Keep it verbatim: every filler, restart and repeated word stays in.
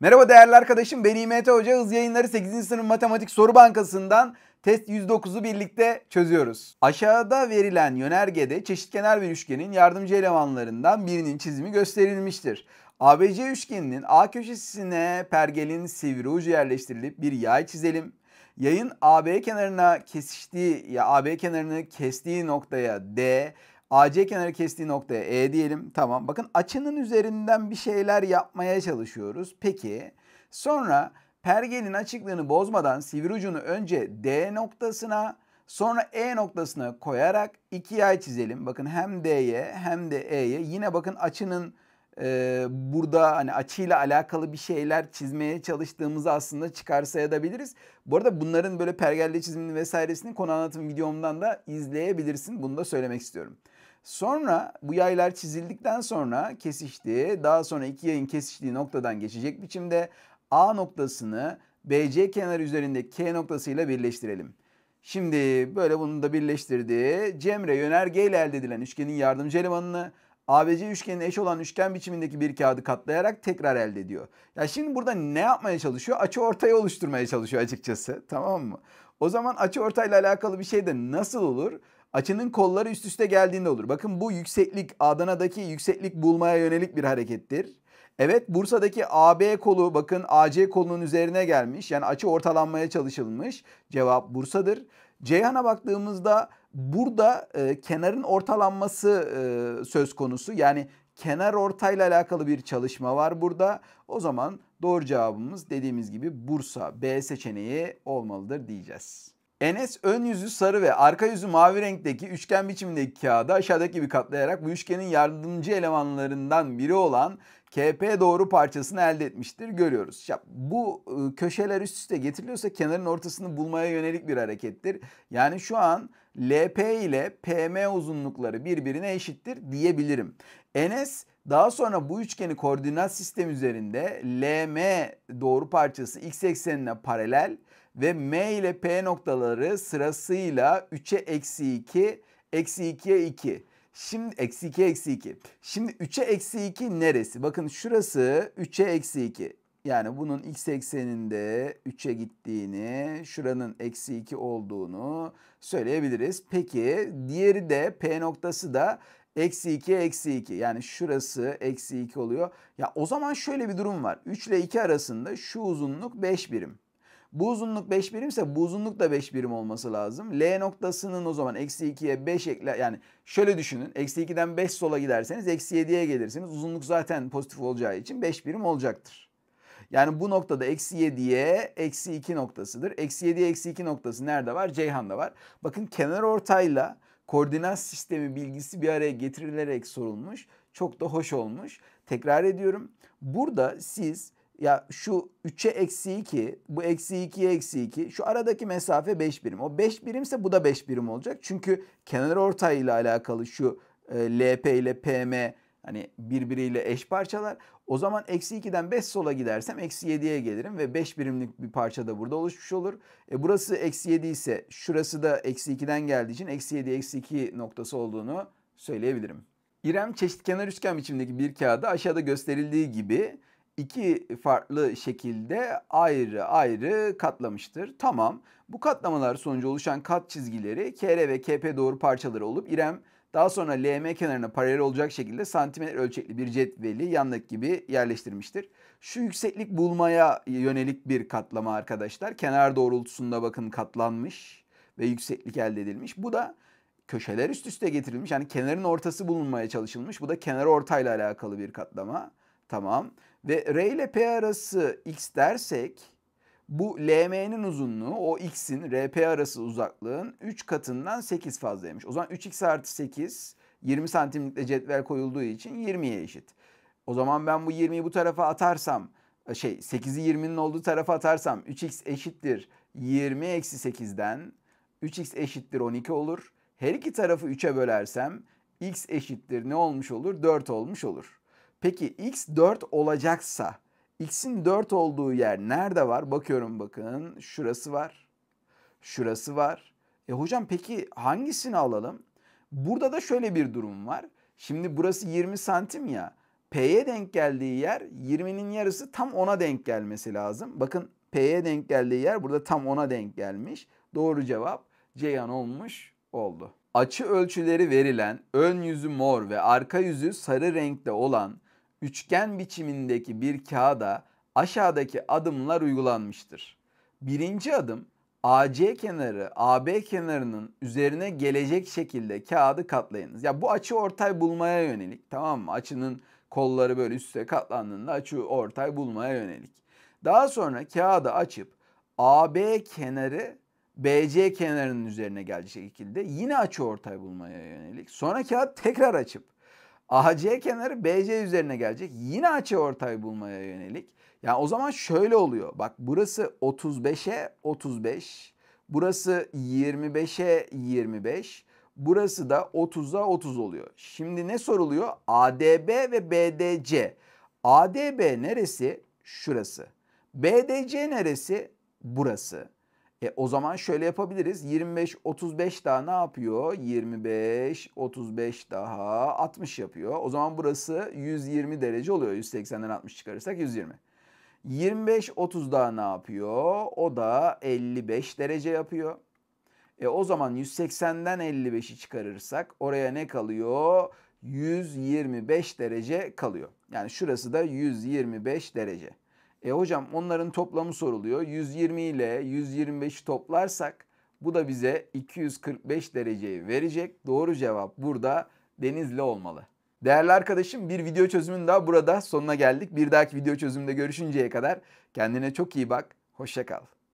Merhaba değerli arkadaşım, ben İ M T Hoca. Hız Yayınları sekizinci sınıf matematik soru bankasından test yüz dokuzu birlikte çözüyoruz. Aşağıda verilen yönergede çeşitkenar bir üçgenin yardımcı elemanlarından birinin çizimi gösterilmiştir. A B C üçgeninin A köşesine pergelin sivri ucu yerleştirilip bir yay çizelim. Yayın A B kenarına kesiştiği ya A B kenarını kestiği noktaya D, A C kenarı kestiği noktaya E diyelim. Tamam. Bakın açının üzerinden bir şeyler yapmaya çalışıyoruz. Peki sonra pergelin açıklığını bozmadan sivri ucunu önce D noktasına sonra E noktasına koyarak iki yay çizelim. Bakın hem D'ye hem de E'ye. Yine bakın açının e, burada hani açıyla alakalı bir şeyler çizmeye çalıştığımızı aslında çıkarsayabiliriz. Bu arada bunların böyle pergelle çizimini vesairesini konu anlatım videomdan da izleyebilirsin. Bunu da söylemek istiyorum. Sonra bu yaylar çizildikten sonra kesiştiği, daha sonra iki yayın kesiştiği noktadan geçecek biçimde A noktasını B C kenarı üzerindeki K noktasıyla birleştirelim. Şimdi böyle bunu da birleştirdi. Cemre yönerge ile elde edilen üçgenin yardımcı elemanını A B C üçgenine eş olan üçgen biçimindeki bir kağıdı katlayarak tekrar elde ediyor. Ya şimdi burada ne yapmaya çalışıyor? Açıortayı oluşturmaya çalışıyor açıkçası. Tamam mı? O zaman açıortayla alakalı bir şey de nasıl olur? Açının kolları üst üste geldiğinde olur. Bakın bu yükseklik Adana'daki yükseklik bulmaya yönelik bir harekettir. Evet, Bursa'daki A B kolu bakın A C kolunun üzerine gelmiş. Yani açı ortalanmaya çalışılmış. Cevap Bursa'dır. Ceyhan'a baktığımızda burada e, kenarın ortalanması e, söz konusu. Yani kenar ortayla alakalı bir çalışma var burada. O zaman doğru cevabımız dediğimiz gibi Bursa B seçeneği olmalıdır diyeceğiz. Enes ön yüzü sarı ve arka yüzü mavi renkteki üçgen biçimindeki kağıdı aşağıdaki gibi katlayarak bu üçgenin yardımcı elemanlarından biri olan K P doğru parçasını elde etmiştir görüyoruz. Ya bu köşeler üst üste getiriliyorsa kenarın ortasını bulmaya yönelik bir harekettir. Yani şu an L P ile P M uzunlukları birbirine eşittir diyebilirim. Enes daha sonra bu üçgeni koordinat sistemi üzerinde L M doğru parçası x eksenine paralel ve M ile P noktaları sırasıyla üçe eksi iki, eksi ikiye iki. Şimdi eksi iki, eksi iki. Şimdi üçe eksi iki neresi? Bakın şurası üçe eksi iki. Yani bunun x ekseninde üçe gittiğini, şuranın eksi iki olduğunu söyleyebiliriz. Peki diğeri de P noktası da eksi iki, eksi iki. Yani şurası eksi iki oluyor. Ya o zaman şöyle bir durum var. üç ile iki arasında şu uzunluk beş birim. Bu uzunluk beş birimse bu uzunluk da beş birim olması lazım. L noktasının o zaman eksi ikiye beş ekle, yani şöyle düşünün. Eksi ikiden beş sola giderseniz eksi yediye gelirsiniz. Uzunluk zaten pozitif olacağı için beş birim olacaktır. Yani bu noktada eksi yediye eksi iki noktasıdır. Eksi yediye eksi iki noktası nerede var? Ceyhan'da var. Bakın kenar ortayla koordinat sistemi bilgisi bir araya getirilerek sorulmuş. Çok da hoş olmuş. Tekrar ediyorum. Burada siz ya şu üçe eksi iki, bu eksi ikiye eksi iki, şu aradaki mesafe beş birim. O beş birimse bu da beş birim olacak. Çünkü kenar ortay ile alakalı şu e, L P ile P M hani birbiriyle eş parçalar. O zaman eksi ikiden beş sola gidersem eksi yediye gelirim ve beş birimlik bir parça da burada oluşmuş olur. E burası eksi yedi ise şurası da eksi ikiden geldiği için eksi yedi, eksi iki noktası olduğunu söyleyebilirim. İrem çeşitkenar üçgen biçimindeki bir kağıdı aşağıda gösterildiği gibi iki farklı şekilde ayrı ayrı katlamıştır. Tamam. Bu katlamalar sonucu oluşan kat çizgileri K R ve K P doğru parçaları olup İrem daha sonra L M kenarına paralel olacak şekilde santimetre ölçekli bir cetveli yandaki gibi yerleştirmiştir. Şu yükseklik bulmaya yönelik bir katlama arkadaşlar. Kenar doğrultusunda bakın katlanmış ve yükseklik elde edilmiş. Bu da köşeler üst üste getirilmiş. Yani kenarın ortası bulunmaya çalışılmış. Bu da kenar ortayla alakalı bir katlama. Tamam. Ve R ile P arası x dersek bu L M'nin uzunluğu o x'in R P arası uzaklığın üç katından sekiz fazlaymış. O zaman üç x artı sekiz yirmi santimlikte cetvel koyulduğu için yirmiye eşit. O zaman ben bu yirmiyi bu tarafa atarsam şey sekizi yirminin olduğu tarafa atarsam üç x eşittir yirmi eksi sekizden üç x eşittir on iki olur. Her iki tarafı üçe bölersem x eşittir ne olmuş olur? dört olmuş olur. Peki x dört olacaksa x'in dört olduğu yer nerede var? Bakıyorum bakın şurası var. Şurası var. E hocam peki hangisini alalım? Burada da şöyle bir durum var. Şimdi burası yirmi santim ya. P'ye denk geldiği yer yirminin yarısı tam ona denk gelmesi lazım. Bakın P'ye denk geldiği yer burada tam ona denk gelmiş. Doğru cevap Ceyhan olmuş oldu. Açı ölçüleri verilen, ön yüzü mor ve arka yüzü sarı renkte olan üçgen biçimindeki bir kağıda aşağıdaki adımlar uygulanmıştır. Birinci adım, A C kenarı A B kenarının üzerine gelecek şekilde kağıdı katlayınız. Ya bu açı ortay bulmaya yönelik, tamam mı? Açının kolları böyle üste katlandığında açı ortay bulmaya yönelik. Daha sonra kağıdı açıp A B kenarı B C kenarının üzerine gelecek şekilde yine açıortay bulmaya yönelik. Sonra kağıt tekrar açıp A C kenarı B C üzerine gelecek. Yine açıortay bulmaya yönelik. Yani o zaman şöyle oluyor. Bak burası otuz beşe otuz beş. Burası yirmi beşe yirmi beş. Burası da otuza otuz oluyor. Şimdi ne soruluyor? A D B ve B D C. A D B neresi? Şurası. B D C neresi? Burası. E o zaman şöyle yapabiliriz. yirmi beş, otuz beş daha ne yapıyor? yirmi beş, otuz beş daha altmış yapıyor. O zaman burası yüz yirmi derece oluyor. yüz seksenden altmış çıkarırsak yüz yirmi. yirmi beş, otuz daha ne yapıyor? O da elli beş derece yapıyor. E o zaman yüz seksenden elli beşi çıkarırsak oraya ne kalıyor? yüz yirmi beş derece kalıyor. Yani şurası da yüz yirmi beş derece. E hocam onların toplamı soruluyor. yüz yirmi ile yüz yirmi beşi toplarsak bu da bize iki yüz kırk beş dereceyi verecek. Doğru cevap burada Denizli olmalı. Değerli arkadaşım, bir video çözümün daha burada sonuna geldik. Bir dahaki video çözümünde görüşünceye kadar kendine çok iyi bak. Hoşça kal.